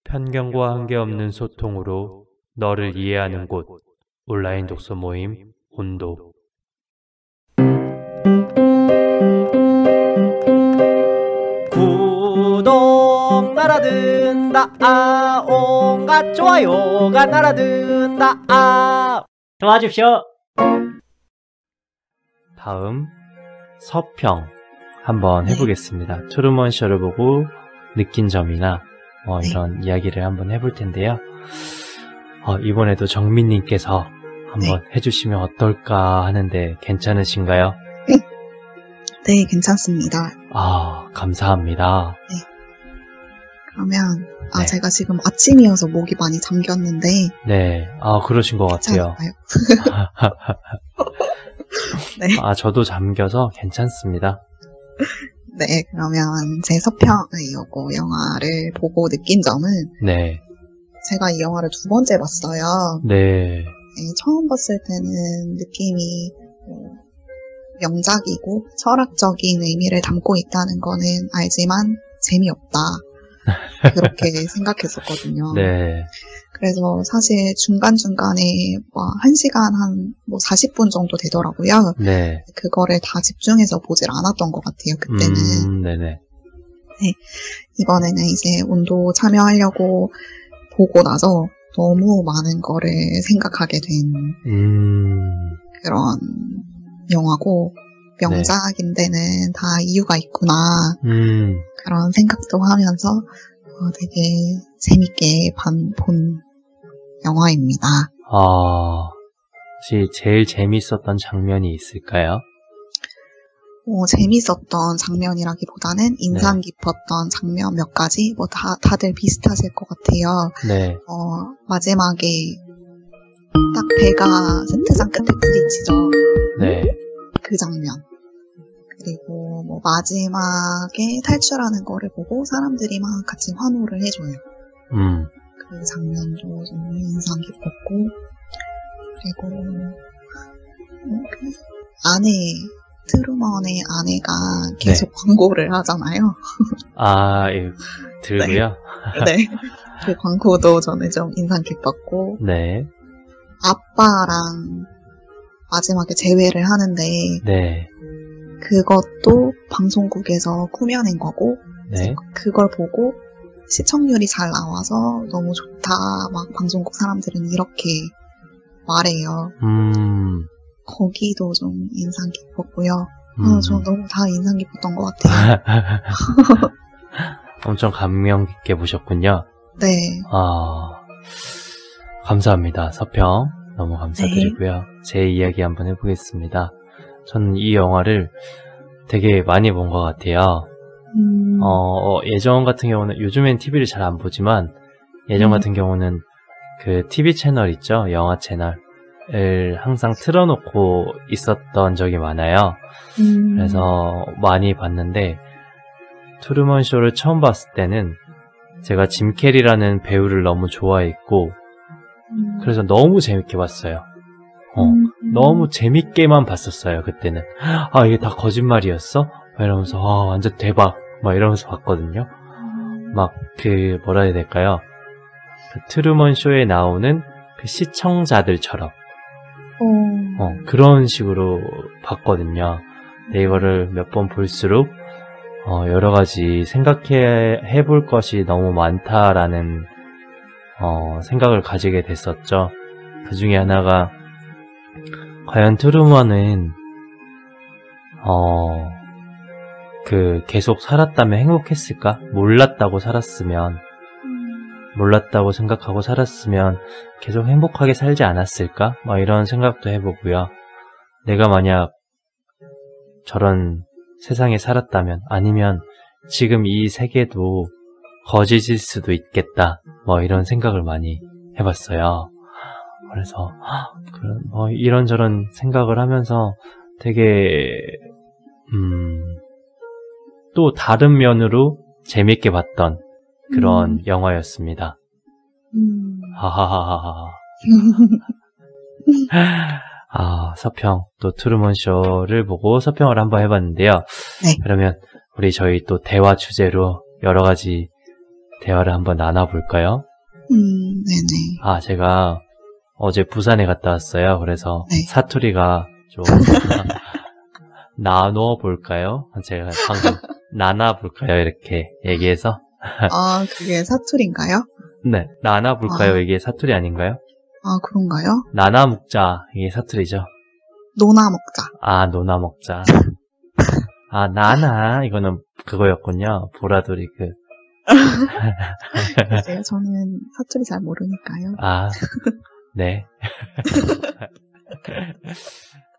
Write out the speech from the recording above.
편견과 한계없는 소통으로 너를 이해하는 곳 온라인 독서 모임 온도. 구독 날아든다 온갖 좋아요가 날아든다 도와주십시오. 다음 서평 한번 해보겠습니다. 트루먼 쇼를 보고 느낀 점이나 이런 이야기를 한번 해볼 텐데요. 이번에도 정민님께서 한번 해주시면 어떨까 하는데 괜찮으신가요? 네, 괜찮습니다. 감사합니다. 네. 그러면 제가 지금 아침이어서 목이 많이 잠겼는데 네, 그러신 것 같아요. 네. 저도 잠겨서 괜찮습니다. 네, 그러면 제 서평이었고 영화를 보고 느낀 점은 네. 제가 이 영화를 2번째 봤어요. 네. 네, 처음 봤을 때는 느낌이 명작이고 철학적인 의미를 담고 있다는 거는 알지만 재미없다. 그렇게 생각했었거든요. 네. 그래서 사실 중간중간에 1시간 한 40분 정도 되더라고요. 네. 그거를 다 집중해서 보질 않았던 것 같아요, 그때는. 네네. 네. 이번에는 이제 온도 참여하려고 보고 나서 너무 많은 거를 생각하게 된 그런 영화고, 명작인 데는 다 이유가 있구나. 그런 생각도 하면서 되게 재밌게 본 영화입니다. 혹시 제일 재밌었던 장면이 있을까요? 재밌었던 장면이라기보다는 인상 깊었던 장면 몇 가지, 다들 비슷하실 것 같아요. 네. 마지막에 딱 배가 세트장 끝에 부딪히죠. 네. 그 장면. 그리고 마지막에 탈출하는 거를 보고 사람들이 막 같이 환호를 해줘요. 그 장면도 너무 인상 깊었고, 그리고 트루먼의 아내가 계속 광고를 하잖아요. 들고요? 네. 그 광고도 저는 좀 인상 깊었고, 네. 아빠랑 마지막에 재회를 하는데, 네. 그것도 방송국에서 꾸며낸 거고, 네. 그걸 보고 시청률이 잘 나와서 너무 좋다, 막 방송국 사람들은 이렇게 말해요. 거기도 좀 인상 깊었고요. 저 너무 다 인상 깊었던 것 같아요. 엄청 감명 깊게 보셨군요. 네. 감사합니다. 서평 너무 감사드리고요. 네. 제 이야기 한번 해보겠습니다. 저는 이 영화를 되게 많이 본 것 같아요. 예전 같은 경우는, 요즘엔 TV를 잘 안 보지만, 예전 같은 경우는 그 TV 채널 있죠? 영화 채널을 항상 틀어놓고 있었던 적이 많아요. 그래서 많이 봤는데, 트루먼 쇼를 처음 봤을 때는 제가 짐 캐리라는 배우를 너무 좋아했고, 그래서 너무 재밌게 봤어요. 너무 재밌게만 봤었어요, 그때는. 이게 다 거짓말이었어? 이러면서, 완전 대박. 이러면서 봤거든요. 뭐라 해야 될까요? 그 트루먼 쇼에 나오는 그 시청자들처럼. 그런 식으로 봤거든요. 근데 이거를 몇 번 볼수록, 여러 가지 생각해 볼 것이 너무 많다라는, 생각을 가지게 됐었죠. 그 중에 하나가, 과연 트루먼은 계속 살았다면 행복했을까? 몰랐다고 생각하고 살았으면 계속 행복하게 살지 않았을까? 이런 생각도 해보고요. 내가 만약 저런 세상에 살았다면, 아니면 지금 이 세계도 거짓일 수도 있겠다. 이런 생각을 많이 해봤어요. 그래서 이런저런 생각을 하면서 되게 또 다른 면으로 재밌게 봤던 그런 영화였습니다. 하하하하. 서평, 또 트루먼 쇼를 보고 서평을 한번 해봤는데요. 네. 그러면 저희 또 대화 주제로 여러 가지 대화를 한번 나눠볼까요? 네네. 아, 제가 어제 부산에 갔다 왔어요. 그래서 네. 사투리가 좀 나눠볼까요? 제가 방금 나눠볼까요? 이렇게 얘기해서. 아, 그게 사투리인가요? 네, 나눠볼까요? 이게 사투리 아닌가요? 아, 그런가요? 나눠 먹자. 이게 사투리죠. 노나 먹자. 아, 노나 먹자. 아, 나나. 이거는 그거였군요. 보라돌이 그. 글쎄요, 저는 사투리 잘 모르니까요. 아, 네.